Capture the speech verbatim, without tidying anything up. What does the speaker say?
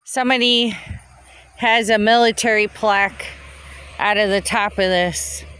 Somebody has a military plaque out of the top of this.